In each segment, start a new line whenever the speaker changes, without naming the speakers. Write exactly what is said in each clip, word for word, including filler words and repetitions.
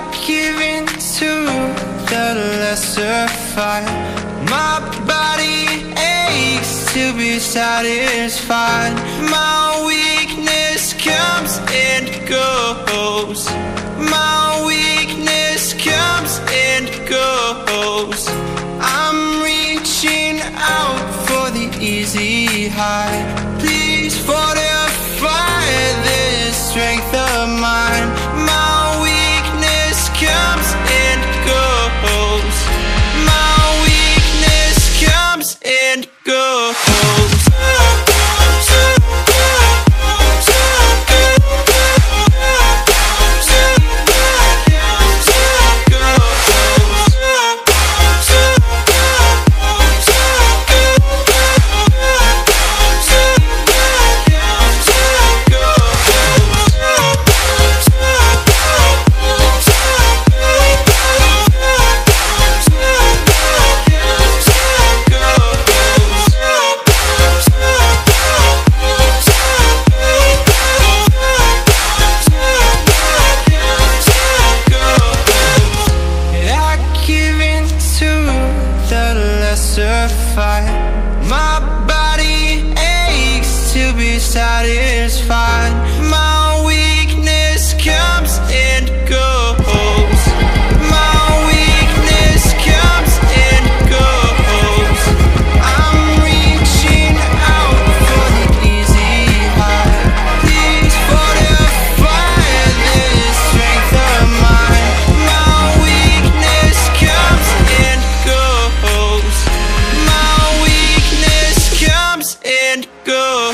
give in to the lesser fight. My body aches to be satisfied. My weakness comes and goes. My weakness comes and goes. I'm reaching out for the easy high. Please fortify this strength of mine. My weakness comes and goes. My weakness comes and goes. My body aches to be satisfied. My weakness comes and goes. My weakness comes and goes. I'm reaching out for the easy high. Please fortify this strength of mine. My weakness comes and goes. My weakness comes and goes.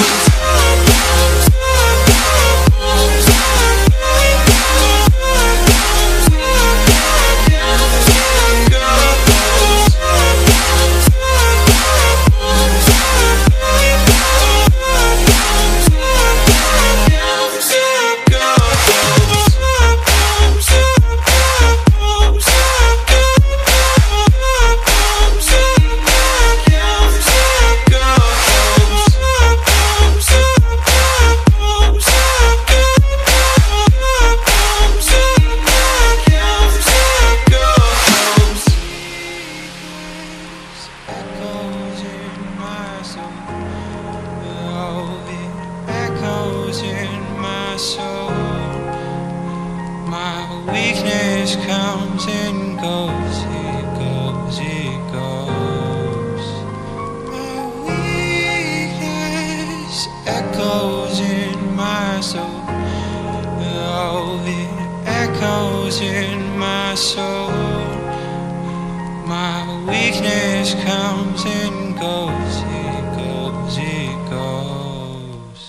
Weakness comes and goes, it goes, it goes. My weakness echoes in my soul. Oh, it echoes in my soul. My weakness comes and goes, it goes, it goes.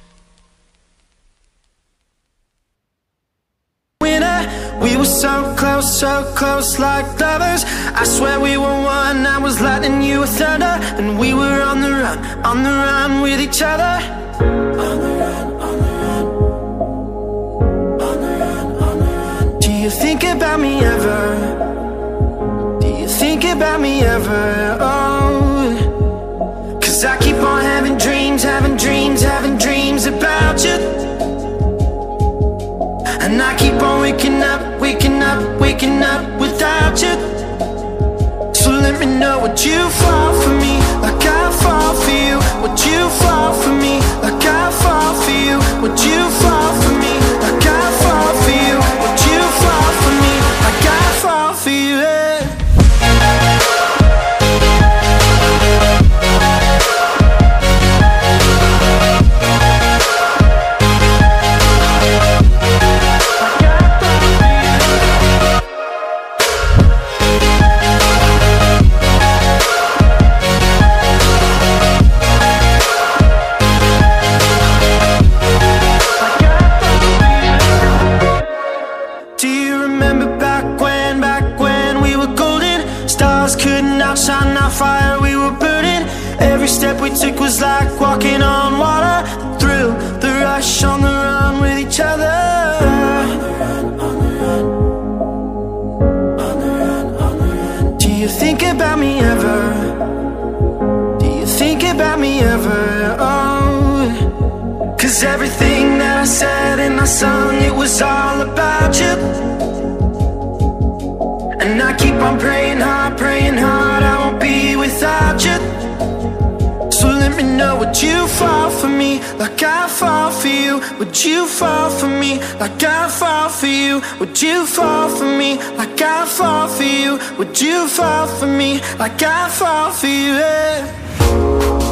We were so close, so close like lovers. I swear we were one, I was lightning, you were thunder. And we were on the run, on the run with each other. On the run, on the run. On the run, on the run. Do you think about me ever? Do you think about me ever? Oh, 'cause I keep on having dreams, having dreams, having dreams about you. And I keep on waking up, waking up, waking up without you. So let me know, would you fall for me like I fall for you? Would you fall for me like I fall for you? Would you fall for me like I fall for you? Would you fall for me like I fall for you? Yeah. Outshine our fire, we were burning. Every step we took was like walking on water. The thrill, the rush, on the run with each other. On the run, on the run. On the run, on the run. Do you think about me ever? Do you think about me ever? Oh, 'cause everything that I said and I sung, it was all about you. I'm praying hard, praying hard I won't be without you. So let me know, would you fall for me like I fall for you? Would you fall for me like I fall for you? Would you fall for me like I fall for you? Would you fall for me like I fall for you? Yeah.